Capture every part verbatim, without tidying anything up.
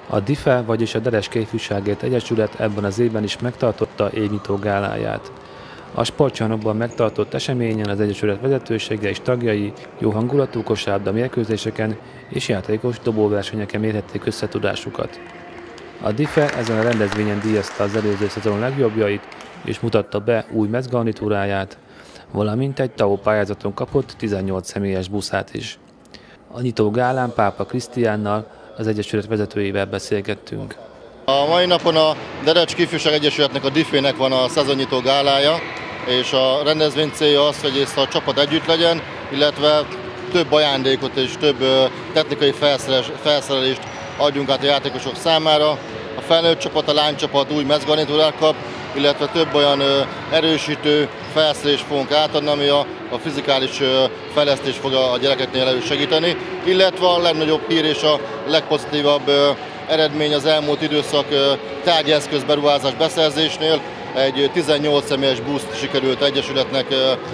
A DIFE, vagyis a Derecske Ifjúságért Egyesület ebben az évben is megtartotta évnyitó gáláját. A sportcsarnokban megtartott eseményen az Egyesület vezetősége és tagjai jó hangulatú kosárlabda mérkőzéseken és játékos dobóversenyeken mérhették összetudásukat. A DIFE ezen a rendezvényen díjazta az előző szezon legjobbjait és mutatta be új mezgarnitúráját, valamint egy té á o pályázaton kapott tizennyolc személyes buszát is. A nyitó gálán Pápa Krisztiánnal, az Egyesület vezetőjével beszélgettünk. A mai napon a Derecske Ifjúság Egyesületnek, a DIFE-nek van a szezonnyitó gálája, és a rendezvény célja az, hogy ezt a csapat együtt legyen, illetve több ajándékot és több technikai felszerelést adjunk át a játékosok számára. A felnőtt csapat, a lánycsapat új mezgarnitúrát kap, illetve több olyan erősítő felszerelést fogunk átadni, ami a, a fizikális fejlesztést fog a gyerekeknél elősegíteni, illetve a legnagyobb hír és a legpozitívabb eredmény az elmúlt időszak tárgyi eszközberuházás beszerzésnél. Egy tizennyolc személyes buszt sikerült Egyesületnek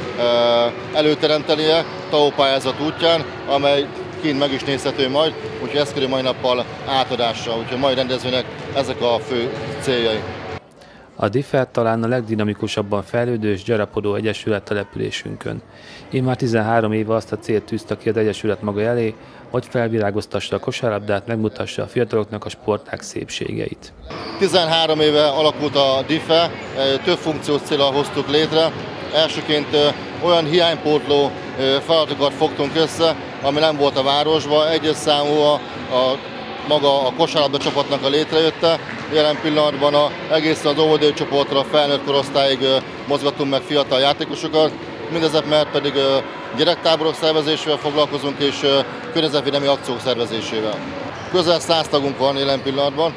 előteremtenie té á o pályázat útján, amely kint meg is nézhető majd, úgyhogy ez kerül mai nappal átadásra, úgyhogy a mai rendezvénynek ezek a fő céljai. A DIFE talán a legdinamikusabban fejlődő és gyarapodó egyesület településünkön. Immár tizenhárom éve azt a célt tűzte ki az egyesület maga elé, hogy felvirágoztassa a kosárlabdát, megmutassa a fiataloknak a sportág szépségeit. tizenhárom éve alakult a DIFE, több funkciós céllal hoztuk létre. Elsőként olyan hiánypótló feladatokat fogtunk össze, ami nem volt a városban. Egyes számú a, a maga a kosárlabda csapatnak a létrejötte. Jelen pillanatban a, egészen az óvodai csoportra, a felnőtt korosztályig mozgatunk meg fiatal játékosokat. Mindezek mert pedig gyerektáborok szervezésével foglalkozunk és környezetvédelmi akciók szervezésével. Közel száz tagunk van jelen pillanatban.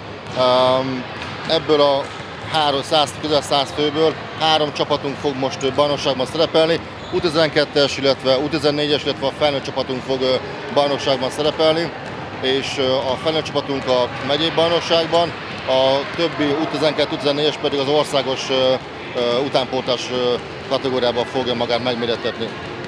Ebből a száz, közel száz főből három csapatunk fog most bajnokságban szerepelni. U tizenkettes, illetve U tizennégyes, illetve a felnőtt csapatunk fog bajnokságban szerepelni, és a felnőtt csapatunk a megyei bajnokságban, a többi U tizenkettő, U tizennégyes pedig az országos utánpótlás kategóriában fogja magát megmérettetni.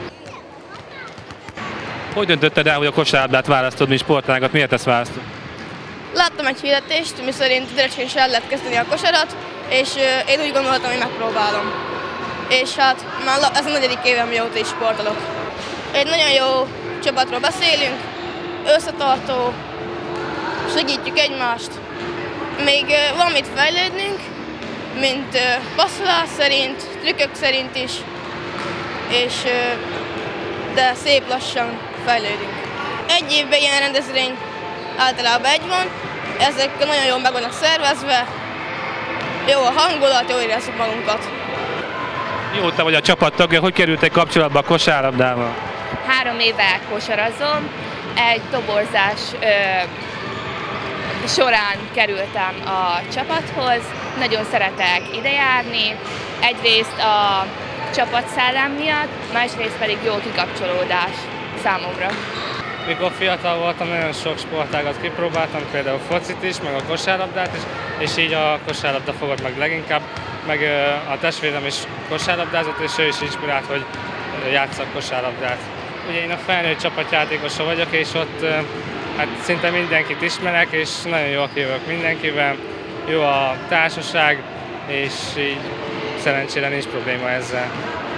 Hogy döntötted el, hogy a kosárlabdát választod, mint sportágat? Miért ezt választod? Láttam egy hirdetést, miszerint Derecskén is el lehet kezdeni a kosarat, és én úgy gondoltam, hogy megpróbálom. És hát már ez a negyedik évem, mióta is sportolok. Egy nagyon jó csapatról beszélünk, összetartó, segítjük egymást. Még van mit fejlődnünk, mint passzolás szerint, trükkök szerint is, és, de szép lassan fejlődünk. Egy évben ilyen rendezvény általában egy van, ezek nagyon jól meg vannak szervezve, jó a hangulat, jól érezzük magunkat. Mióta vagy a csapat tagja, hogy kerültek kapcsolatba a kosárlabdával? Három éve kosarazom, egy toborzás ö, során kerültem a csapathoz, nagyon szeretek idejárni, egyrészt a csapatszellem miatt, másrészt pedig jó kikapcsolódás számomra. Mikor fiatal voltam, nagyon sok sportágat kipróbáltam, például focit is, meg a kosárlabdát is, és így a kosárlabda fogott meg leginkább, meg a testvérem is kosárlabdázott, és ő is inspirált, hogy játsszak kosárlabdát. Ugye én a felnőtt csapatjátékosa vagyok, és ott hát szinte mindenkit ismerek, és nagyon jól kijövök mindenkivel, jó a társaság, és így szerencsére nincs probléma ezzel.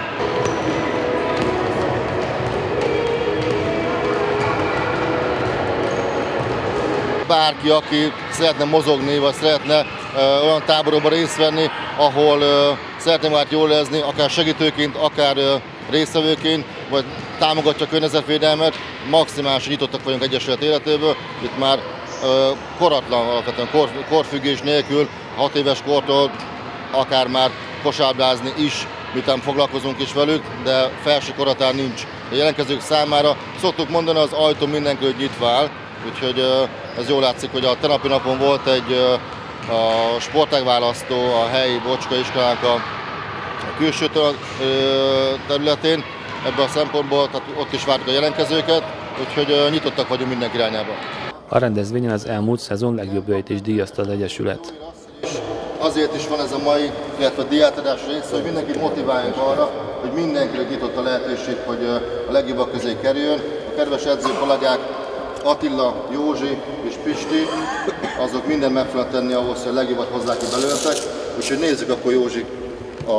Bárki, aki szeretne mozogni, vagy szeretne uh, olyan táborokban részt venni, ahol uh, szeretne már jól érezni, akár segítőként, akár uh, résztvevőként, vagy támogatja a környezetvédelmet, maximálisan nyitottak vagyunk egyesület életéből. Itt már uh, koratlan, alapvetően kor, korfüggés nélkül, hat éves kortól akár már kosárlabdázni is, miután foglalkozunk is velük, de felső korhatár nincs. A jelentkezők számára szoktuk mondani, az ajtó mindenkiről nyitva áll, úgyhogy uh, ez jól látszik, hogy a tegnapi napon volt egy uh, a sportágválasztó a helyi Bocska iskolának a, a külső területén. Ebből a szempontból tehát ott is vártuk a jelentkezőket, úgyhogy uh, nyitottak vagyunk mindenki irányába. A rendezvényen az elmúlt szezon legjobbjait is díjazta az Egyesület. Azért is van ez a mai, illetve a díjátadás része, hogy mindenkit motiváljunk arra, hogy mindenkire nyitott a lehetőség, hogy a legjobbak közé kerüljön. A kedves edző kollégák Attila, Józsi és Pisti, azok mindent meg fognak tenni ahhoz, hogy a legjobbat hozzák ki belőletek. Úgyhogy nézzük akkor Józsi a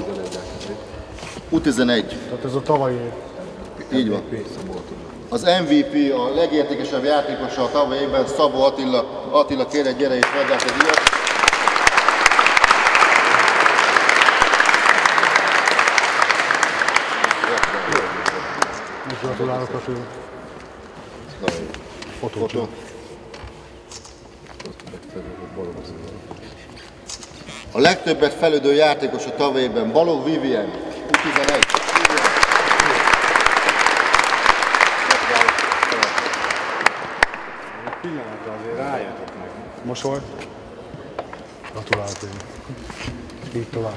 U tizenegy. Tehát ez a tavalyi Így van. Az em vé pé, a legértékesebb játékosa a tavalyi évben Szabó Attila. Attila, kérlek, gyere és vedd át a díjat. gratulálok a fő fotót. A legtöbbet felüldő játékos a tavalyi évben Balogh Vivien, U tizenegy. Pillanatra azért rájöttek meg. Mosoly. Gratulálok én. Így tovább.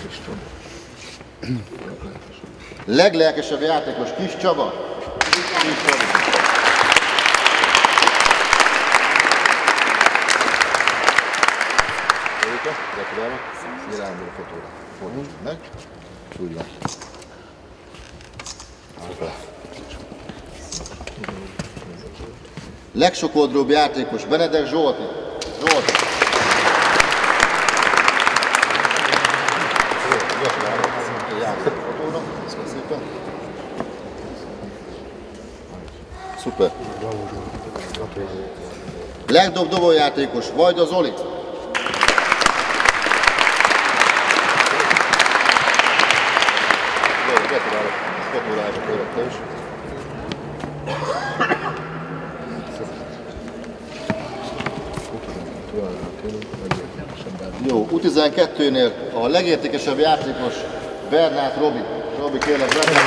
Leglelkesebb játékos Kis Csaba. Kis Csaba. Gratulálok. Irányból a fotóra. Fordítsd meg. És úgy van. Legsokoldalúbb játékos Benedek Zsolti. Zsolti. Gratulálok. Járunk a fotóra. Köszönöm szépen. Szuper. Legdobb dobójátékos Vajda Zoli. Gratulálok. Fotóra állok előtte is. Jó, U tizenkettőnél a legértékesebb játékos Bernát Robi. Robi, kérlek, Bernát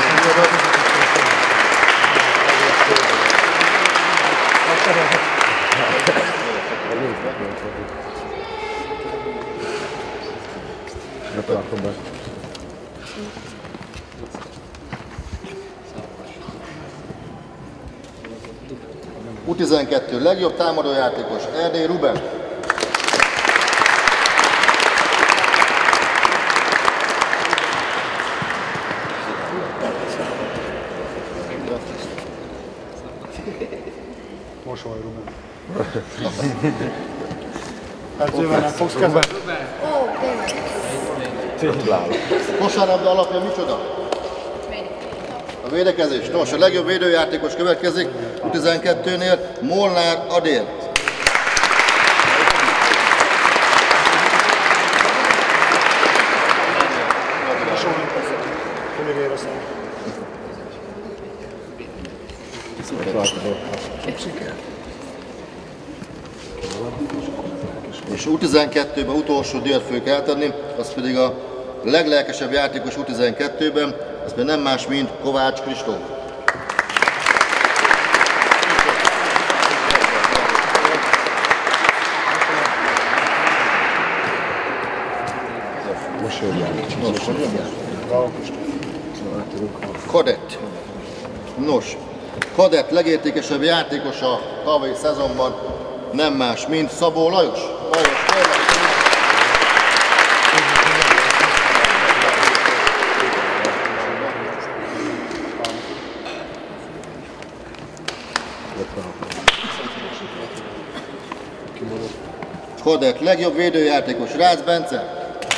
Robi. U tizenkettő legjobb támadójátékos Erdély Ruben. Mosoly, Ruben. Edzővel nem fogsz kezelni? Ó, tényleg. Kosárlabda alapja micsoda? A védekezés. Nos, a legjobb védőjátékos következik U tizenkettőnél Molnár Adél. És U tizenkettőben utolsó díjat fogjuk eltenni, az pedig a leglelkesebb játékos U tizenkettőben, ez pedig nem más, mint Kovács Kristóf. Kadett. Nos, Kadett legértékesebb játékosa a tavalyi szezonban nem más, mint Szabó Lajos. Lajos, kérlek. Kadett legjobb védőjátékos Rácz Bence.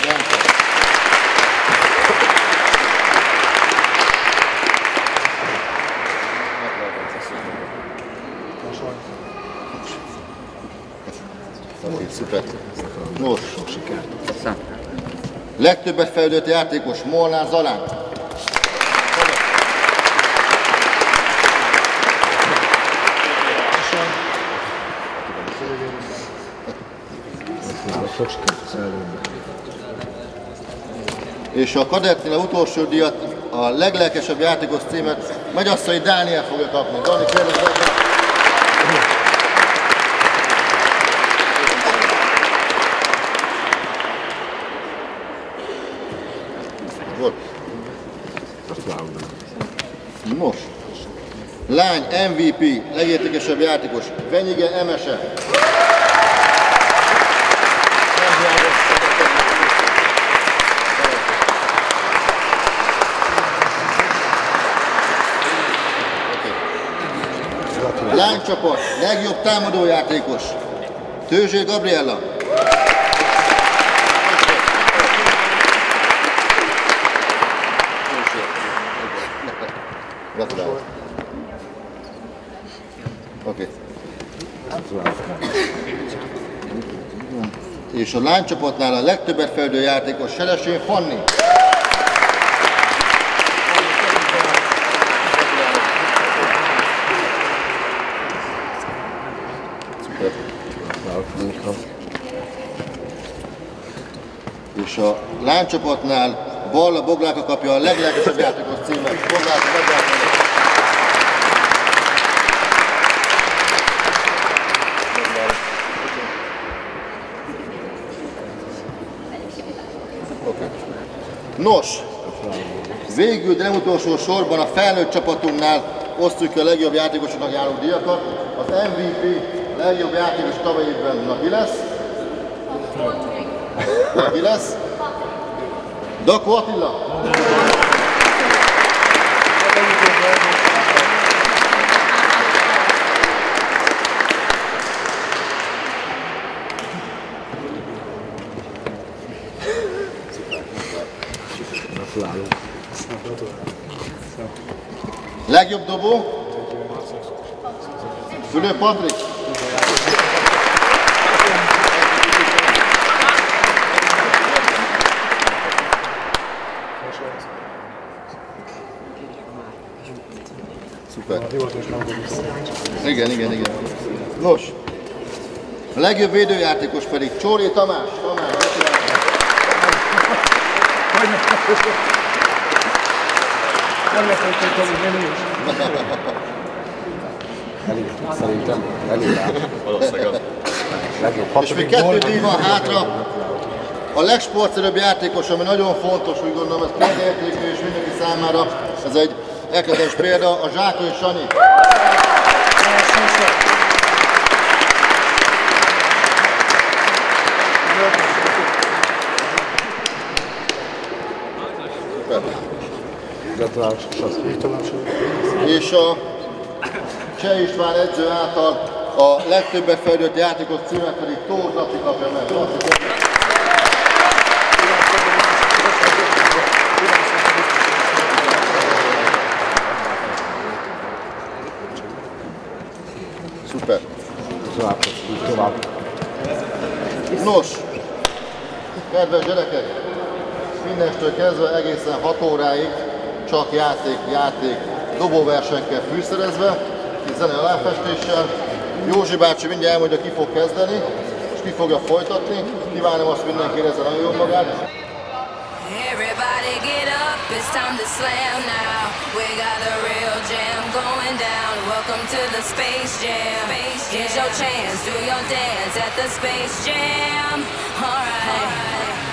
Szuper. Nos, sok sikert. Legtöbbet fejlődött játékos Molnár Zalán. És a kadettnél a utolsó díjat, a leglelkesebb játékos címet Megyasszai Dániel fogja kapni. Dani, kérlek, most. Lány em vé pé, legértékesebb játékos Venyige Emese. Lánycsapat, legjobb támadójátékos, Tőzsé Gabriella. Gratulálok. Oké. És a lánycsapatnál a legtöbbet fejlődő játékos Seresén Fanni. És a lánycsapatnál Balla Bogláka kapja a leglelkesebb játékos címet. Bogláka, Bogláka. Okay. Nos, végül, de nem utolsó sorban a felnőtt csapatunknál osztjuk ki a legjobb játékosoknak járó díjakat. Az em vé pé legjobb játékos tavaly évben Nagy lesz. Nagy lesz. Dakó Attila. Legjobb dobó? Fülő Patrik. Szuper. Igen, igen, igen. Nos, a legjobb védőjátékos pedig Csóré Tamás. Tamás. Szerintem elég rá. Valószínűleg. És még kettő díj van hátra. A legsportszerűbb játékos, ami nagyon fontos, úgy gondolom, ez példaértékű és mindenki számára, ez egy ekletes példa, a Zsákai Sanyi. Gratulálok. És a Cseh István edző által a legtöbbet fejlődött játékos címet pedig Tóth Laci kapja meg. Szuper. Nos, kedves gyerekek, mindestől kezdve egészen hat óráig csak játék, játék, dobóversenykel fűszerezve, zene aláfestéssel. Józsi bácsi mindjárt elmondja, ki fog kezdeni, és ki fogja folytatni. Kívánom azt, mindenki érezze nagyon jól magát. Everybody get up, it's time to slam now. We got the real jam going down. Welcome to the Space Jam. Here's your chance, do your dance at the Space Jam. Alright. All right.